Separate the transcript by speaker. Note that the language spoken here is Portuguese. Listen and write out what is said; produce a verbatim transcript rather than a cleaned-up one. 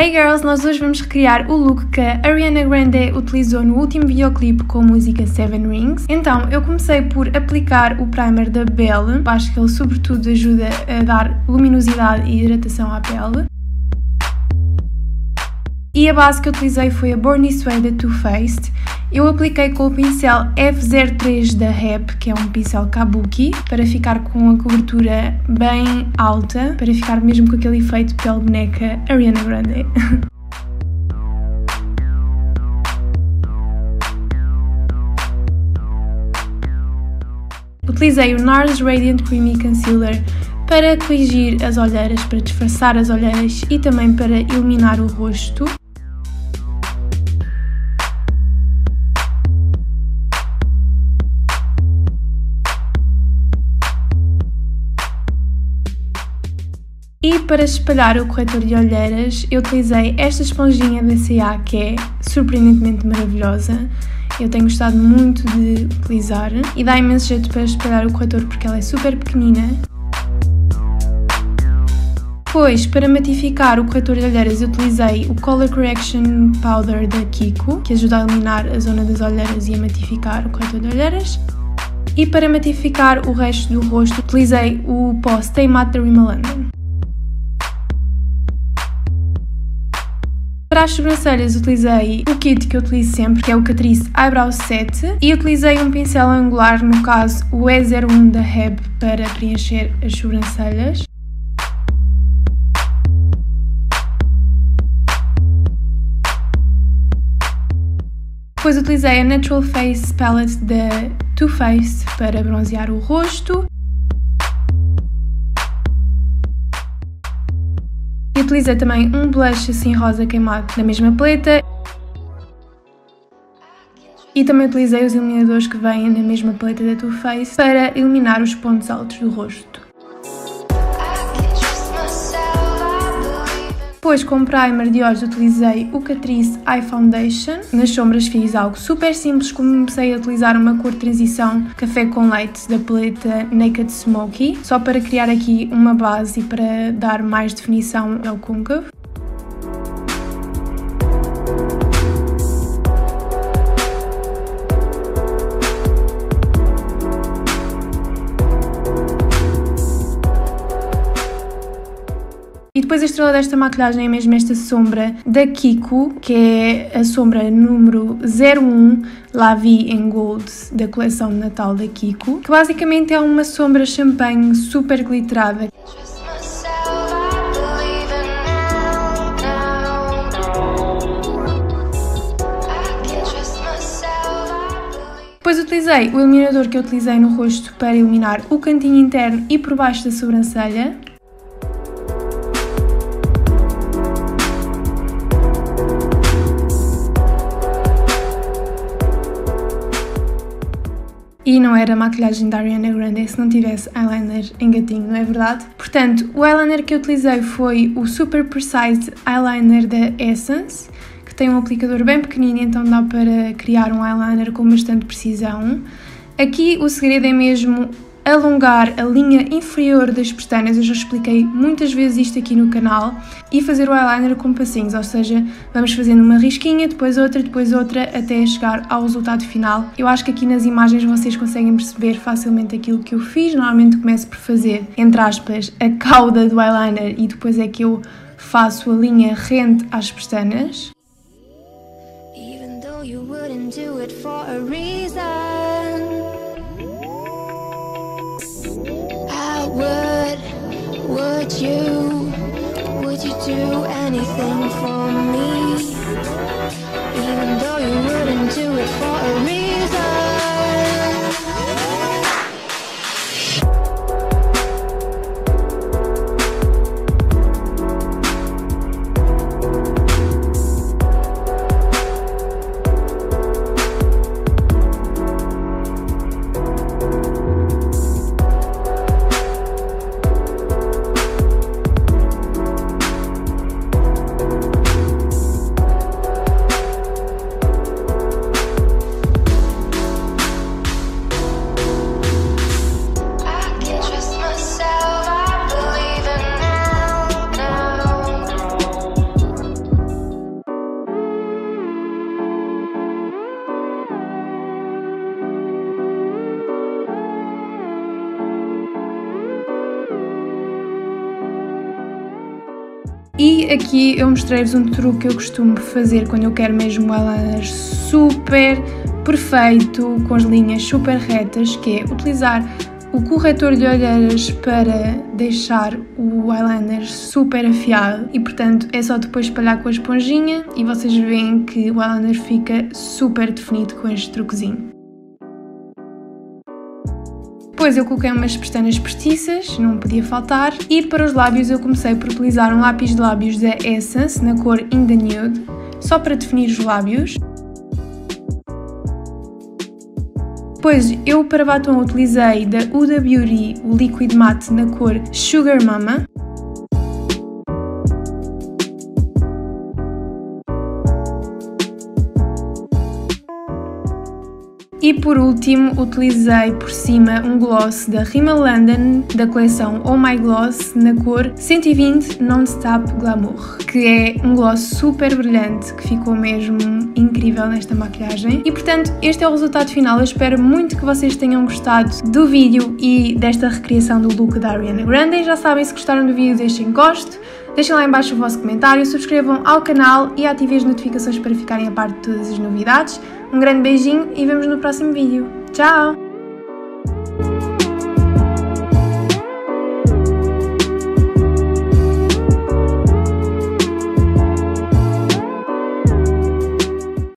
Speaker 1: Hey girls, nós hoje vamos recriar o look que a Ariana Grande utilizou no último videoclipe com a música Seven Rings. Então, eu comecei por aplicar o primer da Belle, acho que ele sobretudo ajuda a dar luminosidade e hidratação à pele. E a base que eu utilizei foi a Born This Way da Too Faced. Eu apliquei com o pincel F zero três da Rep, que é um pincel kabuki, para ficar com a cobertura bem alta, para ficar mesmo com aquele efeito pele boneca Ariana Grande. Utilizei o NARS Radiant Creamy Concealer para corrigir as olheiras, para disfarçar as olheiras e também para iluminar o rosto. E para espalhar o corretor de olheiras, eu utilizei esta esponjinha da C A, que é surpreendentemente maravilhosa. Eu tenho gostado muito de utilizar e dá imenso jeito para espalhar o corretor porque ela é super pequenina. Depois, para matificar o corretor de olheiras, eu utilizei o Color Correction Powder da Kiko, que ajuda a iluminar a zona das olheiras e a matificar o corretor de olheiras. E para matificar o resto do rosto, utilizei o pó Stay Matte da Rimmel London. Para as sobrancelhas utilizei o kit que eu utilizo sempre, que é o Catrice Eyebrow Set, e utilizei um pincel angular, no caso o E zero um da Heb, para preencher as sobrancelhas. Depois utilizei a Natural Face Palette da Too Faced para bronzear o rosto. E utilizei também um blush assim rosa queimado na mesma paleta. E também utilizei os iluminadores que vêm na mesma paleta da Too Faced para iluminar os pontos altos do rosto. Depois, com primer de olhos, utilizei o Catrice Eye Foundation. Nas sombras fiz algo super simples, comecei a utilizar uma cor de transição café com leite da paleta Naked Smoky, só para criar aqui uma base e para dar mais definição ao côncavo. E depois a estrela desta maquilhagem é mesmo esta sombra da Kiko, que é a sombra número zero um La Vie em Gold da coleção de Natal da Kiko, que basicamente é uma sombra champanhe super glitterada. Depois utilizei o iluminador que eu utilizei no rosto para iluminar o cantinho interno e por baixo da sobrancelha. E não era a maquilhagem da Ariana Grande se não tivesse eyeliner em gatinho, não é verdade? Portanto, o eyeliner que eu utilizei foi o Super Precise Eyeliner da Essence, que tem um aplicador bem pequenino, então dá para criar um eyeliner com bastante precisão. Aqui o segredo é mesmo alongar a linha inferior das pestanas, eu já expliquei muitas vezes isto aqui no canal, e fazer o eyeliner com passinhos, ou seja, vamos fazendo uma risquinha, depois outra, depois outra, até chegar ao resultado final. Eu acho que aqui nas imagens vocês conseguem perceber facilmente aquilo que eu fiz. Normalmente começo por fazer, entre aspas, a cauda do eyeliner e depois é que eu faço a linha rente às pestanas. Even though you wouldn't do it for a reason, Would, would you, would you do anything for me? Even though you wouldn't do it for a reason. E aqui eu mostrei-vos um truque que eu costumo fazer quando eu quero mesmo o eyeliner super perfeito, com as linhas super retas, que é utilizar o corretor de olheiras para deixar o eyeliner super afiado e, portanto, é só depois espalhar com a esponjinha e vocês veem que o eyeliner fica super definido com este truquezinho. Depois eu coloquei umas pestanas postiças, não podia faltar, e para os lábios eu comecei por utilizar um lápis de lábios da Essence na cor In The Nude, só para definir os lábios. Depois eu para batom utilizei da Huda Beauty o Liquid Matte na cor Sugar Mama. E por último utilizei por cima um gloss da Rimmel London da coleção Oh My Gloss na cor cento e vinte Non-Stop Glamour, que é um gloss super brilhante que ficou mesmo incrível nesta maquilhagem. E portanto este é o resultado final. Eu espero muito que vocês tenham gostado do vídeo e desta recriação do look da Ariana Grande. Já sabem, se gostaram do vídeo deixem gosto, deixem lá em baixo o vosso comentário, subscrevam ao canal e ativem as notificações para ficarem a par de todas as novidades. Um grande beijinho e vemos no próximo vídeo. Tchau!